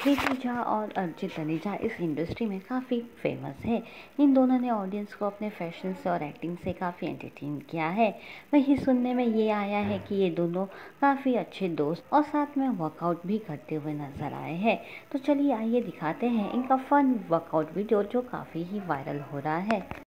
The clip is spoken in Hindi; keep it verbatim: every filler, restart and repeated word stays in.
श्रुति झा और अर्जित तनेजा इस इंडस्ट्री में काफ़ी फेमस है। इन दोनों ने ऑडियंस को अपने फैशन से और एक्टिंग से काफ़ी एंटरटेन किया है। वहीं सुनने में ये आया है कि ये दोनों काफ़ी अच्छे दोस्त और साथ में वर्कआउट भी करते हुए नजर आए हैं। तो चलिए आइए दिखाते हैं इनका फन वर्कआउट वीडियो जो काफ़ी ही वायरल हो रहा है।